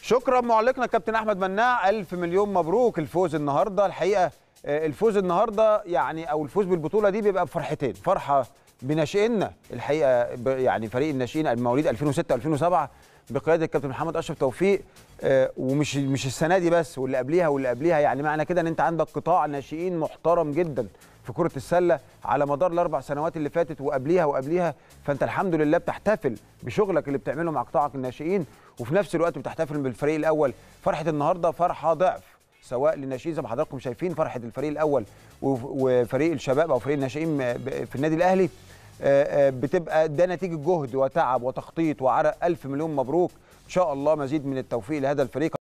شكرا معلقنا كابتن احمد مناع، الف مليون مبروك الفوز النهارده. الحقيقه الفوز النهارده يعني او الفوز بالبطوله دي بيبقى بفرحتين، فرحه بناشئينا الحقيقه يعني فريق الناشئين المواليد 2006 2007 بقياده الكابتن محمد اشرف توفيق، ومش السنه دي بس، واللي قبليها واللي قبليها. يعني معنى كده ان انت عندك قطاع ناشئين محترم جدا في كره السله على مدار الاربع سنوات اللي فاتت وقبليها. فانت الحمد لله بتحتفل بشغلك اللي بتعمله مع قطاعك الناشئين، وفي نفس الوقت بتحتفل بالفريق الاول. فرحه النهارده فرحه ضعف، سواء للناشئين زي ما حضراتكم شايفين، فرحه الفريق الاول وفريق الشباب او فريق الناشئين في النادي الاهلي بتبقى ده نتيجه جهد وتعب وتخطيط وعرق. الف مليون مبروك، ان شاء الله مزيد من التوفيق لهذا الفريق.